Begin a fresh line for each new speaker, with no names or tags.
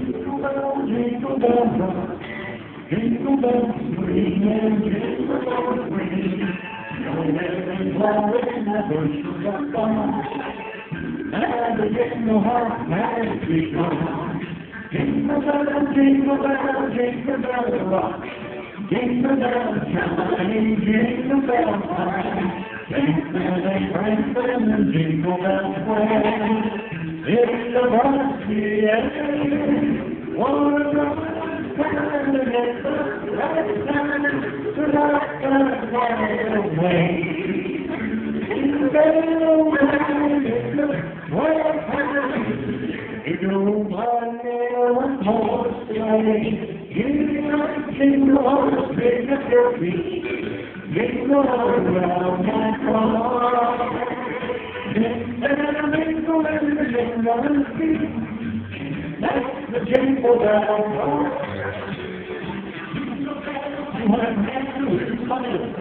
jingle bells rock, jingle bells ring and jingle bells ring. Snowing and blowing never should have gone, and the jingle hop has begun. Jingle bells, jingle bells, jingle bells rock, jingle bells chime, jingle bells time. Jingle and prancing and jingle bells swing. It's the varsity end. One of the time to get the right time to knock the night away. Jingle bell, jingle well time. It goes on there one horse sleigh. Jingle horse, big as your feet. Jingle around that car. Jingle and the jingle and feet. That's the jingle bell rock. What a man who is funny.